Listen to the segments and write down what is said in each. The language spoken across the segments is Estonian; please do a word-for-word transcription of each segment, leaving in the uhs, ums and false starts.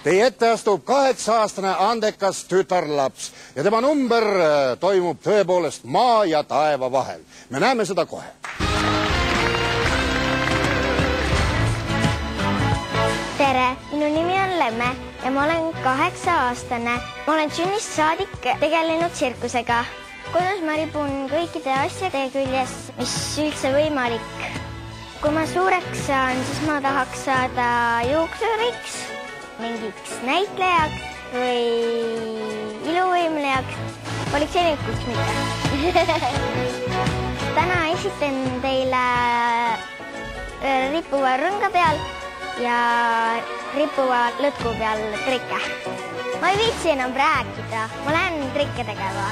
Teie ette astub kaheksa-aastane andekas tütarlaps ja tema number toimub tõepoolest maa ja taeva vahel. Me näeme seda kohe. Tere, minu nimi on Lemme ja ma olen kaheksa-aastane. Ma olen sünnist saadik tegelenud tsirkusega. Kodus ma ripun kõikide asjade küljes, mis üldse võimalik. Kui ma suureks saan, siis ma tahaks saada juuksuriks, mingiks näitlejaks või iluvõimlejaks, politseinikuks mitte. Täna esitan teile ripuva rõnga peal ja ripuva lõtku peal trikke. Ma ei viitsi enam rääkida, ma lähen trikke tegema.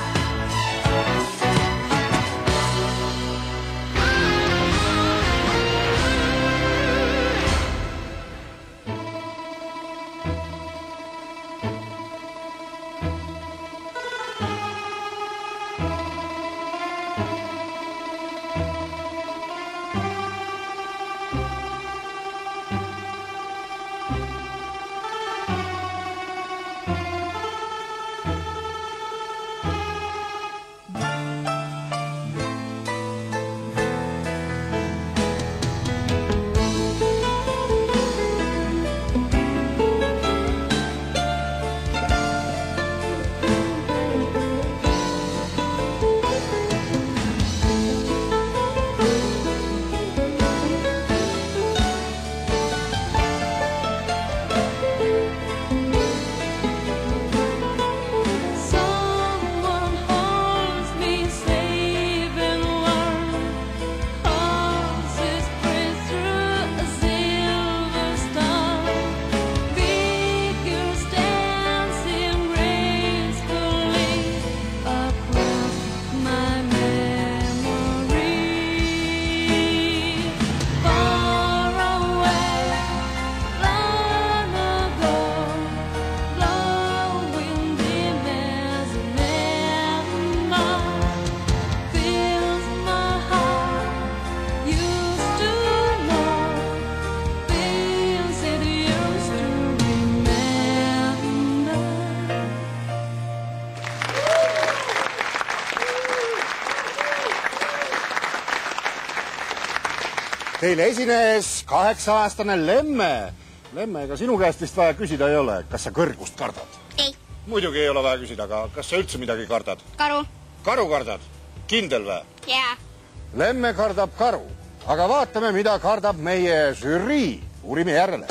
Teile esines kaheksa-aastane Lemme. Lemme, ega sinu käest vist vaja küsida ei ole. Kas sa kõrgust kardad? Ei. Muidugi ei ole vaja küsida, aga kas sa üldse midagi kardad? Karu. Karu kardad? Kindel või? Jaa. Lemme kardab karu. Aga vaatame, mida kardab meie žürii. Uurime järele.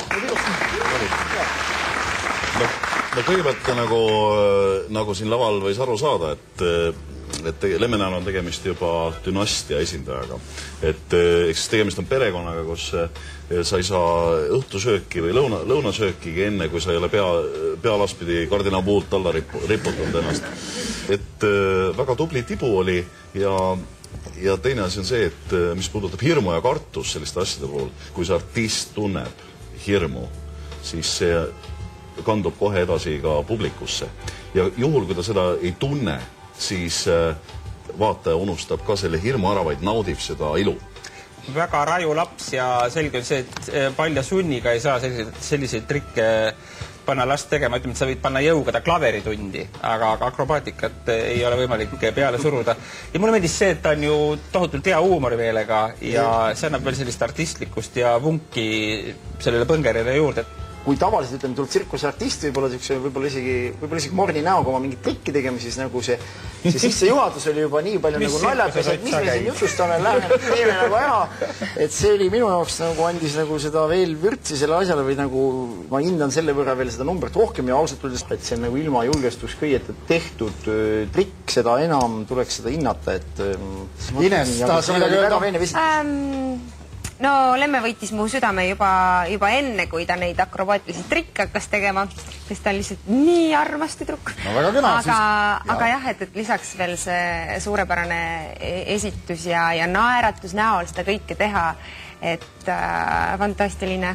No kõigepealt nagu, nagu siin laval võis aru saada, et et Lemme näol on tegemist juba dünastia esindajaga. Et eks tegemist on perekonnaga, kus sa ei saa õhtusööki või lõuna, lõunasöökigi enne, kui sa ei ole pea, pealaspidi kardinapuult alla ripu, riputanud ennast. Et väga tubli tibu oli ja, ja teine asi on see, et mis puudutab hirmu ja kartus selliste asjade puhul, kui see artist tunneb hirmu, siis see kandub kohe edasi ka publikusse. Ja juhul, kui ta seda ei tunne, siis vaataja unustab ka selle hirmu ära, vaid naudib seda ilu. Väga raju laps ja selge on see, et palja sunniga ei saa selliseid, selliseid trikke panna last tegema. Ütleme, et sa võid panna jõuga ta klaveritundi, aga akrobaatikat ei ole võimalik peale suruda. Ja mulle meeldis see, et ta on ju tohutult hea huumorimeelega ja see annab veel sellist artistlikust ja vunki sellele põngerile juurde. Kui tavaliselt, ütleme, tuleb tsirkusartist võib-olla võib-olla isegi, võib-olla isegi morni näoga oma mingit trikki tegema, siis nagu see, see sisse juhatus oli juba nii palju nagu naljakas, et mis me siin jutustame, lähme teeme nagu ära, et see oli minu jaoks nagu andis nagu seda veel vürtsi selle asjale või nagu ma hindan selle võrra veel seda numbrit rohkem ja ausalt öeldes, et see on nagu ilma julgestuskõieta tehtud trikk, seda enam tuleks seda hinnata, et Ines, tahad sa midagi öelda? No Lemme võitis mu südame juba, juba enne, kui ta neid akrobaatilisi trikke hakkas tegema, sest ta on lihtsalt nii armas tüdruk. No väga kena, aga, siis... aga jah, et, et lisaks veel see suurepärane esitus ja, ja naeratus näol seda kõike teha, et äh, fantastiline.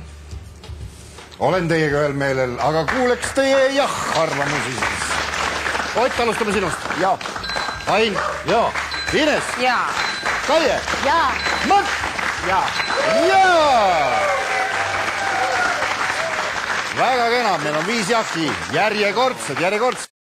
Olen teiega ühel meelel, aga kuuleks teie jah-arvamusi siis. Ott, alustame sinust. Jaa. Ain. Jaa. Ines. Jaa. Kaie. Jaa. Mart. Jaa. Jaa! väga kena, meil on viis jahhi, järjekordsed, järjekordsed.